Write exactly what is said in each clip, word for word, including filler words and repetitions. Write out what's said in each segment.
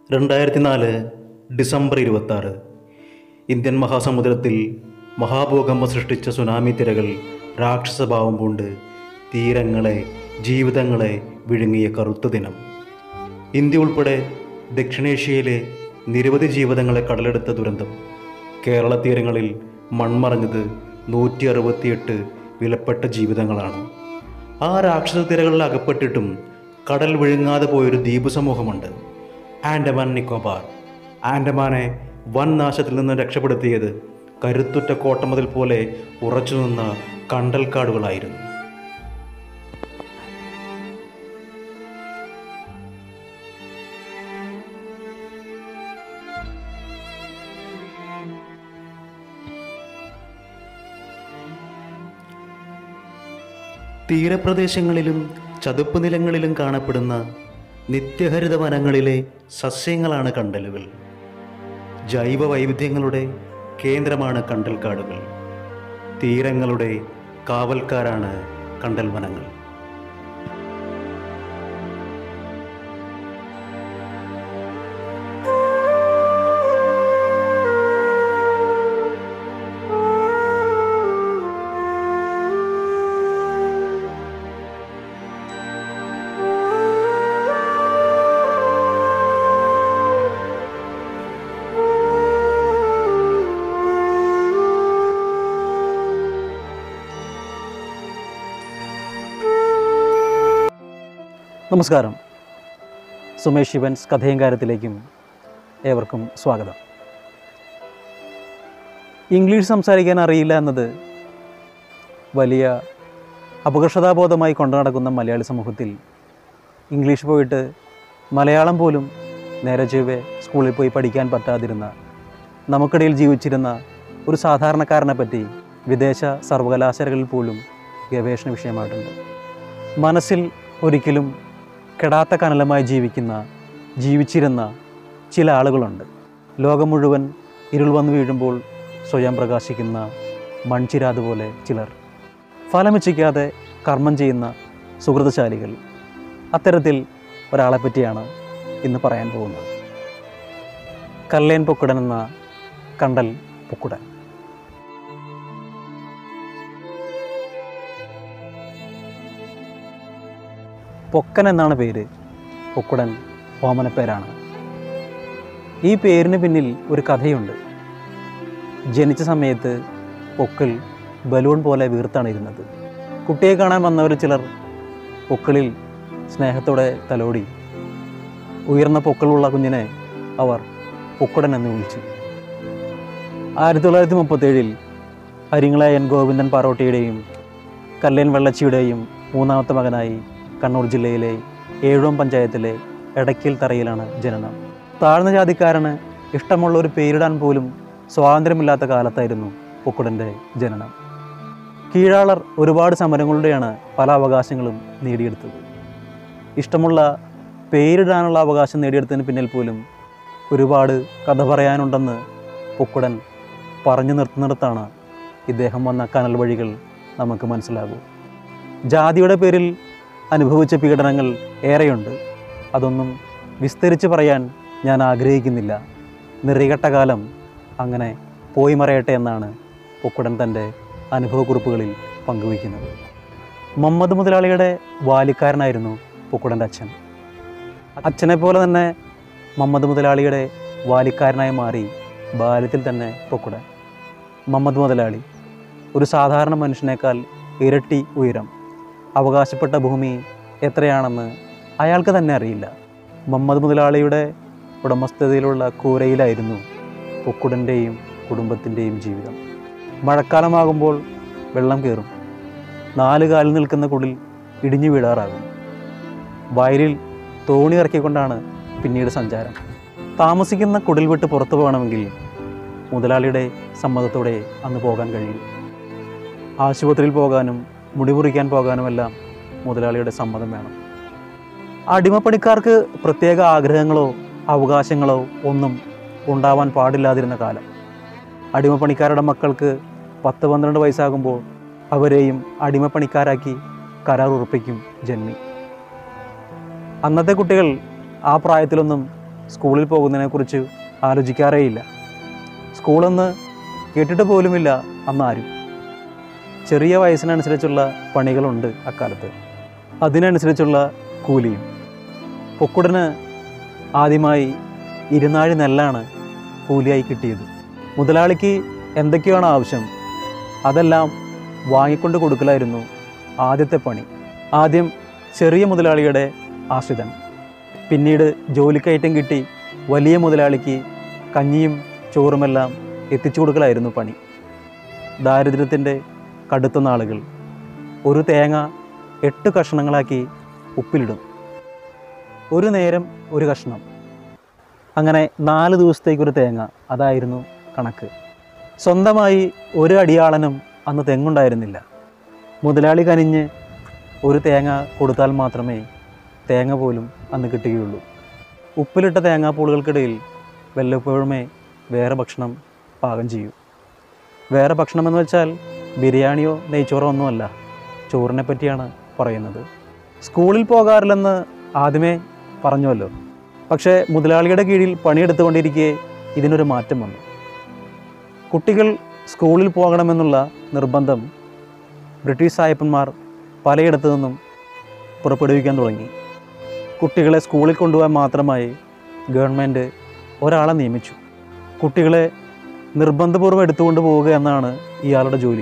രണ്ടായിരത്തി നാല് ഡിസംബർ ഇരുപത്താറ് ഇന്ത്യൻ മഹാസമുദ്രത്തിൽ മഹാഭൂകമ്പം സൃഷ്ടിച്ച സുനാമി തിരകൾ രാക്ഷസഭാവം പൂണ്ട് തീരങ്ങളെ ജീവിതങ്ങളെ വിഴുങ്ങിയ കറുത്ത ദിനം. ഇന്ത്യ ഉൾപ്പെടെ ദക്ഷിണേഷ്യയിലെ നിരവധി ജീവിതങ്ങളെ കടലെടുത്ത ദുരന്തം. കേരള തീരങ്ങളിൽ മൺമറഞ്ഞത് നൂറ്റി അറുപത്തിയെട്ട് വിലപ്പെട്ട ജീവിതങ്ങളാണ്. ആ രാക്ഷസ തിരകളിൽ അകപ്പെട്ടിട്ടും കടൽ വിഴുങ്ങാതെ പോയൊരു ദ്വീപ് സമൂഹമുണ്ട്, ആൻഡമാൻ നിക്കോബാർ. ആൻഡമാനെ വൻ നാശത്തിൽ നിന്ന് രക്ഷപ്പെടുത്തിയത് കരുത്തുറ്റ കോട്ടമതിൽ പോലെ ഉറച്ചു നിന്ന കണ്ടൽക്കാടുകളായിരുന്നു. തീരപ്രദേശങ്ങളിലും ചതുപ്പ് നിലങ്ങളിലും കാണപ്പെടുന്ന നിത്യഹരിത വനങ്ങളിലെ സസ്യങ്ങളാണ് കണ്ടലുകൾ. ജൈവ വൈവിധ്യങ്ങളുടെ കേന്ദ്രമാണ് കണ്ടൽക്കാടുകൾ. തീരങ്ങളുടെ കാവൽക്കാരാണ് കണ്ടൽ വനങ്ങൾ. നമസ്കാരം. സുമേഷ് ഇവൻസ് കഥയും കാര്യത്തിലേക്കും ഏവർക്കും സ്വാഗതം. ഇംഗ്ലീഷ് സംസാരിക്കാൻ അറിയില്ല എന്നത് വലിയ അപകർഷതാബോധമായി കൊണ്ടു നടക്കുന്ന മലയാളി സമൂഹത്തിൽ ഇംഗ്ലീഷ് പോയിട്ട് മലയാളം പോലും നേരെ ചൊവ്വേ സ്കൂളിൽ പോയി പഠിക്കാൻ പറ്റാതിരുന്ന നമുക്കിടയിൽ ജീവിച്ചിരുന്ന ഒരു സാധാരണക്കാരനെ പറ്റി വിദേശ സർവകലാശാലകളിൽ പോലും ഗവേഷണ വിഷയമായിട്ടുണ്ട്. മനസ്സിൽ ഒരിക്കലും കെടാത്ത കനലമായി ജീവിക്കുന്ന ജീവിച്ചിരുന്ന ചില ആളുകളുണ്ട്. ലോകം മുഴുവൻ ഇരുൾ വന്നു വീഴുമ്പോൾ സ്വയം പ്രകാശിക്കുന്ന മൺചിരാത് പോലെ ചിലർ, ഫലമിച്ഛിക്കാതെ കർമ്മം ചെയ്യുന്ന സുഹൃതശാലികൾ. അത്തരത്തിൽ ഒരാളെ പറ്റിയാണ് ഇന്ന് പറയാൻ പോകുന്നത്. കല്ലേൻ പൊക്കുടൻ എന്ന കണ്ടൽ പൊക്കുടൻ. പൊക്കൻ എന്നാണ് പേര്. പൊക്കുടൻ ഓമനപ്പേരാണ്. ഈ പേരിന് പിന്നിൽ ഒരു കഥയുണ്ട്. ജനിച്ച സമയത്ത് പൊക്കിൾ ബലൂൺ പോലെ വീർത്താണ് ഇരുന്നത്. കുട്ടിയെ കാണാൻ വന്നവർ ചിലർ പൊക്കിളിൽ സ്നേഹത്തോടെ തലോടി. ഉയർന്ന പൊക്കിളുള്ള കുഞ്ഞിനെ അവർ പൊക്കുടൻ എന്ന് വിളിച്ചു. ആയിരത്തി തൊള്ളായിരത്തി മുപ്പത്തേഴിൽ അരിങ്ങളെ എൻ ഗോവിന്ദൻ പാറോട്ടിയുടെയും കല്ലേൻ വെള്ളച്ചിയുടെയും മൂന്നാമത്തെ മകനായി കണ്ണൂർ ജില്ലയിലെ ഏഴോം പഞ്ചായത്തിലെ എടയ്ക്കൽ തറയിലാണ് ജനനം. താഴ്ന്ന ജാതിക്കാരന് ഇഷ്ടമുള്ള ഒരു പേരിടാൻ പോലും സ്വാതന്ത്ര്യമില്ലാത്ത കാലത്തായിരുന്നു പൊക്കുടൻ്റെ ജനനം. കീഴാളർ ഒരുപാട് സമരങ്ങളുടെയാണ് പല അവകാശങ്ങളും നേടിയെടുത്തത്. ഇഷ്ടമുള്ള പേരിടാനുള്ള അവകാശം നേടിയെടുത്തതിന് പിന്നിൽ പോലും ഒരുപാട് കഥ പറയാനുണ്ടെന്ന് പൊക്കുടൻ പറഞ്ഞു നിർത്തുന്നിടത്താണ് ഇദ്ദേഹം വന്ന കനൽ വഴികൾ നമുക്ക് മനസ്സിലാകൂ. ജാതിയുടെ പേരിൽ അനുഭവിച്ച പീഡനങ്ങൾ ഏറെയുണ്ട്. അതൊന്നും വിസ്തരിച്ച് പറയാൻ ഞാൻ ആഗ്രഹിക്കുന്നില്ല. നിറികെട്ട കാലം അങ്ങനെ പോയി മറയട്ടെ എന്നാണ് പൊക്കുടൻ തൻ്റെ അനുഭവക്കുറിപ്പുകളിൽ പങ്കുവയ്ക്കുന്നത്. മുഹമ്മദ് മുതലാളിയുടെ ബാല്യക്കാരനായിരുന്നു പൊക്കുടൻ്റെ അച്ഛൻ. അച്ഛനെ പോലെ തന്നെ മുഹമ്മദ് മുതലാളിയുടെ ബാല്യക്കാരനായി മാറി ബാല്യത്തിൽ തന്നെ പൊക്കുടൻ. മുഹമ്മദ് മുതലാളി ഒരു സാധാരണ മനുഷ്യനേക്കാൾ ഇരട്ടി ഉയരം. അവകാശപ്പെട്ട ഭൂമി എത്രയാണെന്ന് അയാൾക്ക് തന്നെ അറിയില്ല. മുഹമ്മദ് മുതലാളിയുടെ ഉടമസ്ഥതയിലുള്ള കൂരയിലായിരുന്നു പൊക്കുടൻ്റെയും കുടുംബത്തിൻ്റെയും ജീവിതം. മഴക്കാലമാകുമ്പോൾ വെള്ളം കയറും. നാല് കാലിൽ നിൽക്കുന്ന കുടിൽ ഇടിഞ്ഞു വീഴാറാകും. വയലിൽ തോണി ഇറക്കിക്കൊണ്ടാണ് പിന്നീട് സഞ്ചാരം. താമസിക്കുന്ന കുടിൽ വിട്ട് പുറത്തു പോകണമെങ്കിൽ മുതലാളിയുടെ സമ്മതത്തോടെ അന്ന് പോകാൻ കഴിയും. ആശുപത്രിയിൽ പോകാനും മുടി മുറിക്കാൻ പോകാനുമെല്ലാം മുതലാളിയുടെ സമ്മതം വേണം. അടിമപ്പണിക്കാർക്ക് പ്രത്യേക ആഗ്രഹങ്ങളോ അവകാശങ്ങളോ ഒന്നും ഉണ്ടാവാൻ പാടില്ലാതിരുന്ന കാലം. അടിമപ്പണിക്കാരുടെ മക്കൾക്ക് പത്ത് പന്ത്രണ്ട് വയസ്സാകുമ്പോൾ അവരെയും അടിമപ്പണിക്കാരാക്കി കരാർ ഉറപ്പിക്കും ജന്മി. അന്നത്തെ കുട്ടികൾ ആ പ്രായത്തിലൊന്നും സ്കൂളിൽ പോകുന്നതിനെക്കുറിച്ച് ആലോചിക്കാറേയില്ല. സ്കൂളെന്ന് കേട്ടിട്ട് പോലുമില്ല അന്നാരും. ചെറിയ വയസ്സിനനുസരിച്ചുള്ള പണികളുണ്ട് അക്കാലത്ത്, അതിനനുസരിച്ചുള്ള കൂലിയും. പൊക്കുടന് ആദ്യമായി ഇരുന്നാഴി നെല്ലാണ് കൂലിയായി കിട്ടിയത്. മുതലാളിക്ക് എന്തൊക്കെയാണ് ആവശ്യം അതെല്ലാം വാങ്ങിക്കൊണ്ട് കൊടുക്കലായിരുന്നു ആദ്യത്തെ പണി. ആദ്യം ചെറിയ മുതലാളിയുടെ ആശ്രിതൻ, പിന്നീട് ജോലിക്കയറ്റം കിട്ടി വലിയ മുതലാളിക്ക് കഞ്ഞിയും ചോറുമെല്ലാം എത്തിച്ചു കൊടുക്കലായിരുന്നു പണി. ദാരിദ്ര്യത്തിൻ്റെ കടുത്ത നാളുകൾ. ഒരു തേങ്ങ എട്ട് കഷ്ണങ്ങളാക്കി ഉപ്പിലിടും. ഒരു നേരം ഒരു കഷ്ണം, അങ്ങനെ നാല് ദിവസത്തേക്കൊരു തേങ്ങ, അതായിരുന്നു കണക്ക്. സ്വന്തമായി ഒരു അടിയാളനും അന്ന് തെങ്ങുണ്ടായിരുന്നില്ല. മുതലാളി കനിഞ്ഞ് ഒരു തേങ്ങ കൊടുത്താൽ മാത്രമേ തേങ്ങ പോലും അന്ന് കിട്ടുകയുള്ളൂ. ഉപ്പിലിട്ട തേങ്ങാപ്പൂളുകൾക്കിടയിൽ വല്ലപ്പോഴുമേ വേറെ ഭക്ഷണം പാകം ചെയ്യൂ. വേറെ ഭക്ഷണമെന്ന് വെച്ചാൽ ബിരിയാണിയോ നെയ്ച്ചോറോ ഒന്നുമല്ല, ചോറിനെ പറ്റിയാണ് പറയുന്നത്. സ്കൂളിൽ പോകാറില്ലെന്ന് ആദ്യമേ പറഞ്ഞുവല്ലോ. പക്ഷേ മുതലാളിയുടെ കീഴിൽ പണിയെടുത്തുകൊണ്ടിരിക്കെ ഇതിനൊരു മാറ്റം വന്നു. കുട്ടികൾ സ്കൂളിൽ പോകണമെന്നുള്ള നിർബന്ധം ബ്രിട്ടീഷ് സായപ്പന്മാർ പലയിടത്തു നിന്നും പുറപ്പെടുവിക്കാൻ തുടങ്ങി. കുട്ടികളെ സ്കൂളിൽ കൊണ്ടുപോകാൻ മാത്രമായി ഗവൺമെൻറ് ഒരാളെ നിയമിച്ചു. കുട്ടികളെ നിർബന്ധപൂർവ്വം എടുത്തുകൊണ്ട് പോവുക എന്നാണ് ഇയാളുടെ ജോലി.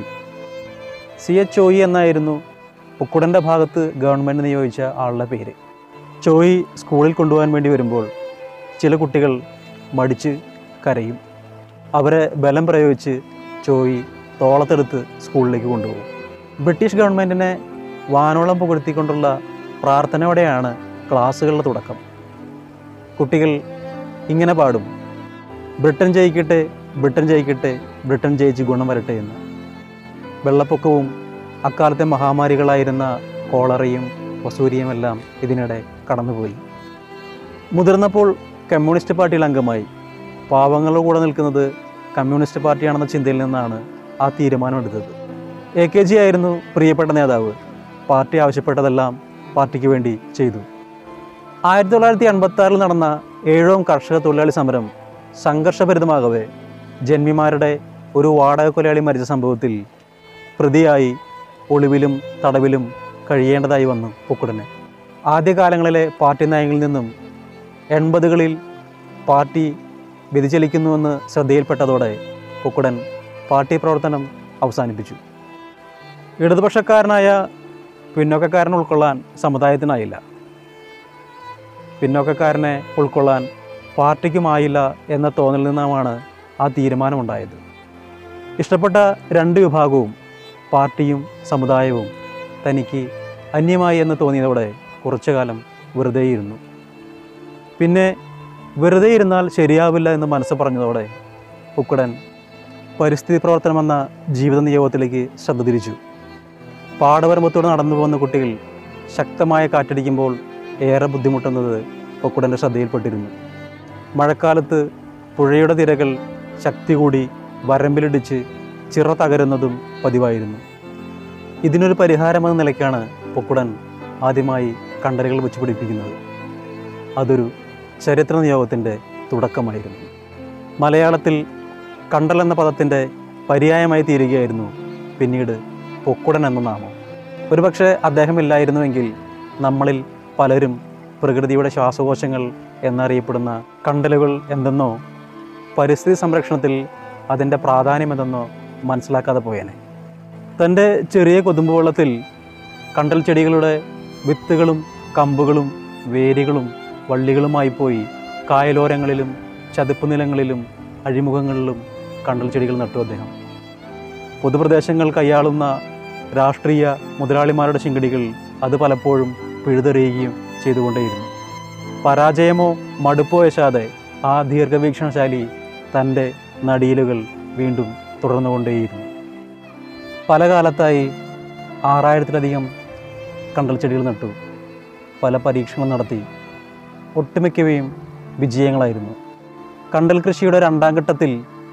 സി എച്ച് ചോയി എന്നായിരുന്നു പൊക്കുടൻ്റെ ഭാഗത്ത് ഗവൺമെൻറ് നിയോഗിച്ച ആളുടെ പേര്. ചോയി സ്കൂളിൽ കൊണ്ടുപോകാൻ വേണ്ടി വരുമ്പോൾ ചില കുട്ടികൾ മടിച്ച് കരയും. അവരെ ബലം പ്രയോഗിച്ച് ചോയി തോളത്തെടുത്ത് സ്കൂളിലേക്ക് കൊണ്ടുപോകും. ബ്രിട്ടീഷ് ഗവൺമെൻറ്റിനെ വാനോളം പുകഴ്ത്തിക്കൊണ്ടുള്ള പ്രാർത്ഥനയോടെയാണ് ക്ലാസ്സുകളുടെ തുടക്കം. കുട്ടികൾ ഇങ്ങനെ പാടും: ബ്രിട്ടൻ ജയിക്കട്ടെ, ബ്രിട്ടൻ ജയിക്കട്ടെ, ബ്രിട്ടൻ ജയിച്ച് ഗുണം വരട്ടെ എന്ന്. വെള്ളപ്പൊക്കവും അക്കാലത്തെ മഹാമാരികളായിരുന്ന കോളറയും വസൂരിയുമെല്ലാം ഇതിനിടെ കടന്നുപോയി. മുതിർന്നപ്പോൾ കമ്മ്യൂണിസ്റ്റ് പാർട്ടിയിൽ അംഗമായി. പാവങ്ങളുടെ കൂടെ നിൽക്കുന്നത് കമ്മ്യൂണിസ്റ്റ് പാർട്ടിയാണെന്ന ചിന്തയിൽ നിന്നാണ് ആ തീരുമാനമെടുത്തത്. എ കെ ജി ആയിരുന്നു പ്രിയപ്പെട്ട നേതാവ്. പാർട്ടി ആവശ്യപ്പെട്ടതെല്ലാം പാർട്ടിക്ക് വേണ്ടി ചെയ്തു. ആയിരത്തി തൊള്ളായിരത്തി എൺപത്തി ആറിൽ നടന്ന ഏഴോം കർഷക തൊഴിലാളി സമരം സംഘർഷഭരിതമാകവേ ജന്മിമാരുടെ ഒരു വാടക കൊലയാളി മരിച്ച സംഭവത്തിൽ പ്രതിയായി ഒളിവിലും തടവിലും കഴിയേണ്ടതായി വന്നു പൊക്കുടന്. ആദ്യകാലങ്ങളിലെ പാർട്ടി നയങ്ങളിൽ നിന്നും എൺപതുകളിൽ പാർട്ടി വ്യതിചലിക്കുന്നുവെന്ന് ശ്രദ്ധയിൽപ്പെട്ടതോടെ പൊക്കുടൻ പാർട്ടി പ്രവർത്തനം അവസാനിപ്പിച്ചു. ഇടതുപക്ഷക്കാരനായ പിന്നോക്കക്കാരനെ ഉൾക്കൊള്ളാൻ സമുദായത്തിനായില്ല. പിന്നോക്കക്കാരനെ ഉൾക്കൊള്ളാൻ പാർട്ടിക്കുമായില്ല എന്ന തോന്നലിൽ നിന്നുമാണ് ആ തീരുമാനമുണ്ടായത്. ഇഷ്ടപ്പെട്ട രണ്ട് വിഭാഗവും പാർട്ടിയും സമുദായവും തനിക്ക് അന്യമായി എന്ന് തോന്നിയതോടെ കുറച്ചു കാലം വെറുതെയിരുന്നു. പിന്നെ വെറുതെ ഇരുന്നാൽ ശരിയാവില്ല എന്ന് മനസ്സ് പറഞ്ഞതോടെ പൊക്കുടൻ പരിസ്ഥിതി പ്രവർത്തനമെന്ന ജീവിത നിയോഗത്തിലേക്ക് ശ്രദ്ധ തിരിച്ചു. പാടവരമ്പത്തോടെ നടന്നു പോകുന്ന കുട്ടികൾ ശക്തമായ കാറ്റടിക്കുമ്പോൾ ഏറെ ബുദ്ധിമുട്ടുന്നത് പൊക്കുടൻ്റെ ശ്രദ്ധയിൽപ്പെട്ടിരുന്നു. മഴക്കാലത്ത് പുഴയുടെ തിരകൾ ശക്തി കൂടി വരമ്പിലിടിച്ച് ചിറ തകരുന്നതും പതിവായിരുന്നു. ഇതിനൊരു പരിഹാരമെന്ന നിലയ്ക്കാണ് പൊക്കുടൻ ആദ്യമായി കണ്ടലുകൾ വെച്ച് പിടിപ്പിക്കുന്നത്. അതൊരു ചരിത്ര നിയോഗത്തിൻ്റെ തുടക്കമായിരുന്നു. മലയാളത്തിൽ കണ്ടൽ എന്ന പദത്തിൻ്റെ പര്യായമായി തീരുകയായിരുന്നു പിന്നീട് പൊക്കുടൻ എന്ന നാമം. ഒരുപക്ഷെ അദ്ദേഹമില്ലായിരുന്നുവെങ്കിൽ നമ്മളിൽ പലരും പ്രകൃതിയുടെ ശ്വാസകോശങ്ങൾ എന്നറിയപ്പെടുന്ന കണ്ടലുകൾ എന്തെന്നോ പരിസ്ഥിതി സംരക്ഷണത്തിൽ അതിൻ്റെ പ്രാധാന്യം എന്തെന്നോ മനസ്സിലാക്കാതെ പോയേനെ. തൻ്റെ ചെറിയ കൊതുമ്പുവെള്ളത്തിൽ കണ്ടൽ ചെടികളുടെ വിത്തുകളും കമ്പുകളും വേരുകളും വള്ളികളുമായി പോയി കായലോരങ്ങളിലും ചതുപ്പ് നിലങ്ങളിലും അഴിമുഖങ്ങളിലും കണ്ടൽ ചെടികൾ നട്ടു അദ്ദേഹം. പൊതുപ്രദേശങ്ങൾ കൈയാളുന്ന രാഷ്ട്രീയ മുതലാളിമാരുടെ ശിങ്കടികൾ അത് പലപ്പോഴും പിഴുതെറിയുകയും ചെയ്തുകൊണ്ടേയിരുന്നു. പരാജയമോ മടുപ്പോ വശാതെ ആ ദീർഘവീക്ഷണശാലി തൻ്റെ നടീലുകൾ വീണ്ടും തുടർന്നുകൊണ്ടേയിരുന്നു. പല കാലത്തായി ആറായിരത്തിലധികം കണ്ടൽ ചെടികൾ നട്ടു. പല പരീക്ഷണങ്ങൾ നടത്തി. ഒട്ടുമിക്കവയും വിജയങ്ങളായിരുന്നു. കണ്ടൽ കൃഷിയുടെ രണ്ടാം ഘട്ടത്തിൽ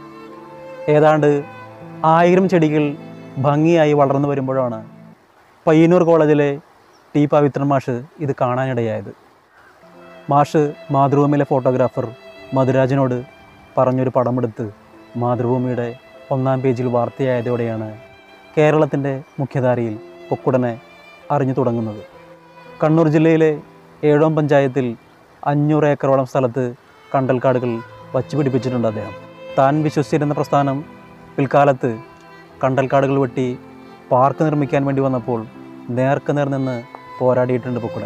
ഏതാണ്ട് ആയിരം ചെടികൾ ഭംഗിയായി വളർന്നു വരുമ്പോഴാണ് പയ്യന്നൂർ കോളേജിലെ ടി പവിത്രൻ മാഷ് ഇത് കാണാനിടയായത്. മാഷ് മാതൃഭൂമിയിലെ ഫോട്ടോഗ്രാഫർ മധുരാജനോട് പറഞ്ഞൊരു പടമെടുത്ത് മാതൃഭൂമിയുടെ ഒന്നാം പേജിൽ വാർത്തയായതോടെയാണ് കേരളത്തിൻ്റെ മുഖ്യധാരയിൽ പൊക്കുടനെ അറിഞ്ഞു തുടങ്ങുന്നത്. കണ്ണൂർ ജില്ലയിലെ ഏഴോം പഞ്ചായത്തിൽ അഞ്ഞൂറ് ഏക്കറോളം സ്ഥലത്ത് കണ്ടൽക്കാടുകൾ വച്ചുപിടിപ്പിച്ചിട്ടുണ്ട് അദ്ദേഹം. താൻ വിശ്വസിച്ചിരുന്ന പ്രസ്ഥാനം പിൽക്കാലത്ത് കണ്ടൽക്കാടുകൾ വെട്ടി പാർക്ക് നിർമ്മിക്കാൻ വേണ്ടി വന്നപ്പോൾ നേർക്ക് നേർ നിന്ന് പോരാടിയിട്ടുണ്ട് പൊക്കുടൻ.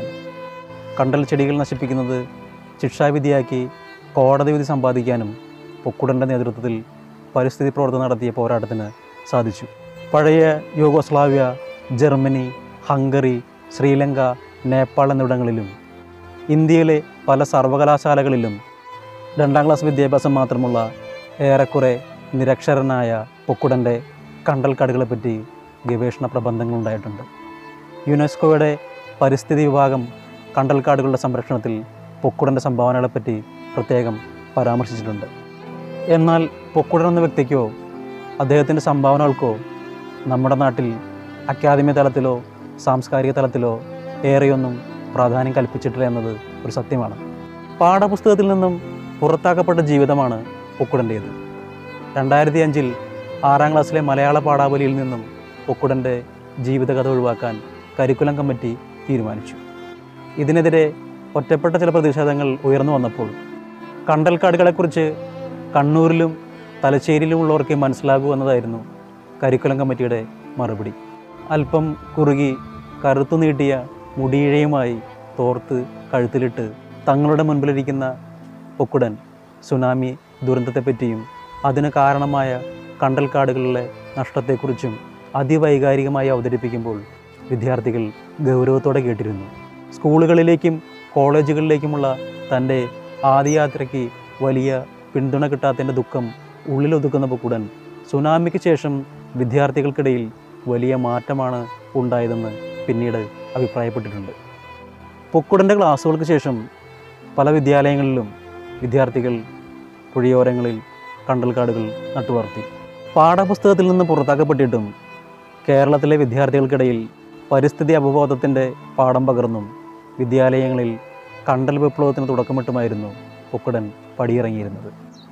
കണ്ടൽ ചെടികൾ നശിപ്പിക്കുന്നത് ശിക്ഷാവിധിയാക്കി കോടതി വിധി സമ്പാദിക്കാനും പൊക്കുടൻ്റെ നേതൃത്വത്തിൽ പരിസ്ഥിതി പ്രവർത്തനം നടത്തിയ പോരാട്ടത്തിന് സാധിച്ചു. പഴയ Yugoslavia, Germany, Hungary, Sri Lanka, Nepal എന്നിവിടങ്ങളിലും ഇന്ത്യയിലെ പല സർവകലാശാലകളിലും രണ്ടാം ക്ലാസ് വിദ്യാഭ്യാസം മാത്രമുള്ള ഏറെക്കുറെ നിരക്ഷരനായ പൊക്കുടൻ്റെ കണ്ടൽക്കാടുകളെപ്പറ്റി ഗവേഷണ പ്രബന്ധങ്ങളുണ്ടായിട്ടുണ്ട്. യുനെസ്കോയുടെ പരിസ്ഥിതി വിഭാഗം കണ്ടൽക്കാടുകളുടെ സംരക്ഷണത്തിൽ പൊക്കുടൻ്റെ സംഭാവനകളെപ്പറ്റി പ്രത്യേകം പരാമർശിച്ചിട്ടുണ്ട്. എന്നാൽ പൊക്കുടൻ എന്ന വ്യക്തിക്കോ അദ്ദേഹത്തിൻ്റെ സംഭാവനകൾക്കോ നമ്മുടെ നാട്ടിൽ അക്കാദമി തലത്തിലോ സാംസ്കാരിക തലത്തിലോ ഏറെയൊന്നും പ്രാധാന്യം കൽപ്പിച്ചിട്ടില്ല എന്നത് ഒരു സത്യമാണ്. പാഠപുസ്തകത്തിൽ നിന്നും പുറത്താക്കപ്പെട്ട ജീവിതമാണ് പൊക്കുടൻ്റേത്. രണ്ടായിരത്തി അഞ്ചിൽ ആറാം ക്ലാസ്സിലെ മലയാള പാഠാവലിയിൽ നിന്നും പൊക്കുടൻ്റെ ജീവിതകഥ ഒഴിവാക്കാൻ കരിക്കുലം കമ്മിറ്റി തീരുമാനിച്ചു. ഇതിനെതിരെ ഒറ്റപ്പെട്ട ചില പ്രതിഷേധങ്ങൾ ഉയർന്നു വന്നപ്പോൾ കണ്ടൽക്കാടുകളെക്കുറിച്ച് കണ്ണൂരിലും തലശ്ശേരിയിലുമുള്ളവർക്ക് മനസ്സിലാകൂ എന്നതായിരുന്നു കരിക്കുലം കമ്മിറ്റിയുടെ മറുപടി. അല്പം കുറുകി കറുത്തു നീട്ടിയ മുടിയിഴയുമായി തോർത്ത് കഴുത്തിലിട്ട് തങ്ങളുടെ മുൻപിലിരിക്കുന്ന പൊക്കുടൻ സുനാമി ദുരന്തത്തെപ്പറ്റിയും അതിന് കാരണമായ കണ്ടൽക്കാടുകളിലെ നഷ്ടത്തെക്കുറിച്ചും അതിവൈകാരികമായി അവതരിപ്പിക്കുമ്പോൾ വിദ്യാർത്ഥികൾ ഗൗരവത്തോടെ കേട്ടിരുന്നു. സ്കൂളുകളിലേക്കും കോളേജുകളിലേക്കുമുള്ള തൻ്റെ ആദ്യയാത്രയ്ക്ക് വലിയ പിന്തുണ കിട്ടാത്തതിൻ്റെ ദുഃഖം ഉള്ളിലൊതുക്കുന്ന പൊക്കുടൻ സുനാമിക്ക് ശേഷം വിദ്യാർത്ഥികൾക്കിടയിൽ വലിയ മാറ്റമാണ് ഉണ്ടായതെന്ന് പിന്നീട് അഭിപ്രായപ്പെട്ടിട്ടുണ്ട്. പൊക്കുടൻ്റെ ക്ലാസ്സുകൾക്ക് ശേഷം പല വിദ്യാലയങ്ങളിലും വിദ്യാർത്ഥികൾ പുഴയോരങ്ങളിൽ കണ്ടൽക്കാടുകൾ നട്ടുവളർത്തി. പാഠപുസ്തകത്തിൽ നിന്ന് പുറത്താക്കപ്പെട്ടിട്ടും കേരളത്തിലെ വിദ്യാർത്ഥികൾക്കിടയിൽ പരിസ്ഥിതി അവബോധത്തിൻ്റെ പാഠം പകർന്നും വിദ്യാലയങ്ങളിൽ കണ്ടൽ വിപ്ലവത്തിന് തുടക്കമിട്ടുമായിരുന്നു പൊക്കുടൻ പടിയിറങ്ങിയിരുന്നത്.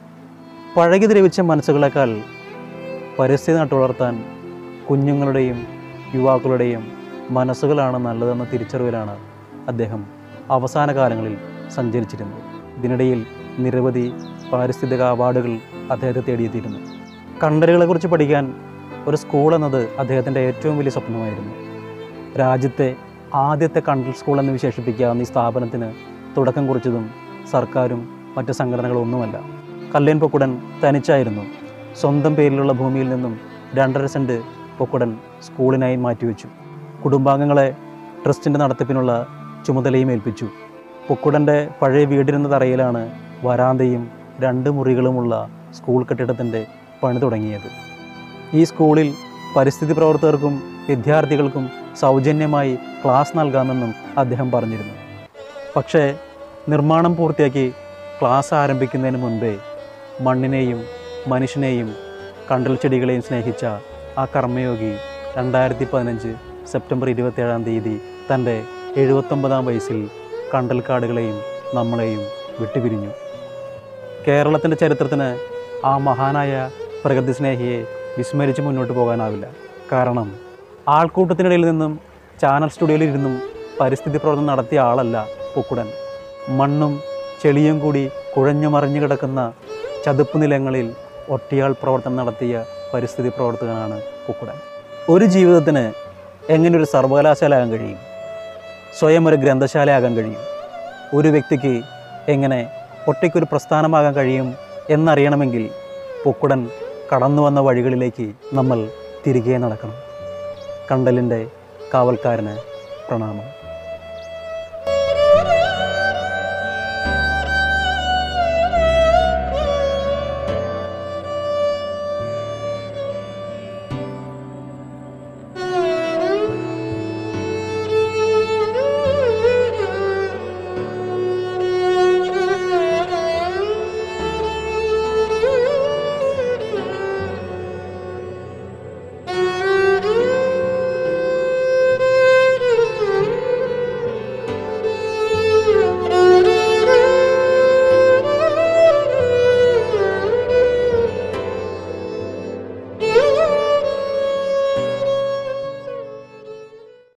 പഴകി ദ്രവിച്ച മനസ്സുകളെക്കാൾ പരിസ്ഥിതി നട്ടുവളർത്താൻ കുഞ്ഞുങ്ങളുടെയും യുവാക്കളുടെയും മനസ്സുകളാണ് നല്ലതെന്ന തിരിച്ചറിവിലാണ് അദ്ദേഹം അവസാന കാലങ്ങളിൽ സഞ്ചരിച്ചിരുന്നത്. ഇതിനിടയിൽ നിരവധി പാരിസ്ഥിതിക അവാർഡുകൾ അദ്ദേഹത്തെ തേടിയെത്തിയിരുന്നു. കണ്ടലുകളെക്കുറിച്ച് പഠിക്കാൻ ഒരു സ്കൂൾ എന്നത് അദ്ദേഹത്തിൻ്റെ ഏറ്റവും വലിയ സ്വപ്നമായിരുന്നു. രാജ്യത്തെ ആദ്യത്തെ കണ്ടൽ സ്കൂൾ എന്ന് വിശേഷിപ്പിക്കാവുന്ന ഈ സ്ഥാപനത്തിന് തുടക്കം കുറിച്ചതും സർക്കാരും മറ്റ് സംഘടനകളൊന്നുമല്ല. കല്ലേൻ പൊക്കുടൻ തനിച്ചായിരുന്നു. സ്വന്തം പേരിലുള്ള ഭൂമിയിൽ നിന്നും രണ്ടര സെൻറ്റ് പൊക്കുടൻ സ്കൂളിനായി മാറ്റിവെച്ചു. കുടുംബാംഗങ്ങളെ ട്രസ്റ്റിൻ്റെ നടത്തിപ്പിനുള്ള ചുമതലയും ഏൽപ്പിച്ചു. പൊക്കുടൻ്റെ പഴയ വീടിരുന്ന തറയിലാണ് വരാന്തയും രണ്ട് മുറികളുമുള്ള സ്കൂൾ കെട്ടിടത്തിൻ്റെ പണി തുടങ്ങിയത്. ഈ സ്കൂളിൽ പരിസ്ഥിതി പ്രവർത്തകർക്കും വിദ്യാർത്ഥികൾക്കും സൗജന്യമായി ക്ലാസ് നൽകാമെന്നും അദ്ദേഹം പറഞ്ഞിരുന്നു. പക്ഷേ നിർമ്മാണം പൂർത്തിയാക്കി ക്ലാസ് ആരംഭിക്കുന്നതിന് മുൻപേ മണ്ണിനെയും മനുഷ്യനെയും കണ്ടൽ ചെടികളെയും സ്നേഹിച്ച ആ കർമ്മയോഗി രണ്ടായിരത്തി പതിനഞ്ച് സെപ്റ്റംബർ ഇരുപത്തേഴാം തീയതി തൻ്റെ എഴുപത്തൊമ്പതാം വയസ്സിൽ കണ്ടൽക്കാടുകളെയും നമ്മളെയും വിട്ടുപിരിഞ്ഞു. കേരളത്തിൻ്റെ ചരിത്രത്തിന് ആ മഹാനായ പ്രകൃതി സ്നേഹിയെ വിസ്മരിച്ച് മുന്നോട്ട് പോകാനാവില്ല. കാരണം ആൾക്കൂട്ടത്തിനിടയിൽ നിന്നും ചാനൽ സ്റ്റുഡിയോയിലിരുന്നും പരിസ്ഥിതി പ്രവർത്തനം നടത്തിയ ആളല്ല പൊക്കുടൻ. മണ്ണും ചെളിയും കൂടി കുഴഞ്ഞു മറിഞ്ഞു കിടക്കുന്ന ചതുപ്പ് നിലങ്ങളിൽ ഒറ്റയാൾ പ്രവർത്തനം നടത്തിയ പരിസ്ഥിതി പ്രവർത്തകനാണ് പൊക്കുടൻ. ഒരു ജീവിതത്തിന് എങ്ങനെ ഒരു സർവകലാശാലയാകാൻ കഴിയും? സ്വയം ഒരു ഗ്രന്ഥശാലയാകാൻ കഴിയും? ഒരു വ്യക്തിക്ക് എങ്ങനെ ഒറ്റയ്ക്കൊരു പ്രസ്ഥാനമാകാൻ കഴിയും എന്നറിയണമെങ്കിൽ പൊക്കുടൻ കടന്നു വന്ന വഴികളിലേക്ക് നമ്മൾ തിരികെ നടക്കണം. കണ്ടലിൻ്റെ കാവൽക്കാരന് പ്രണാമം.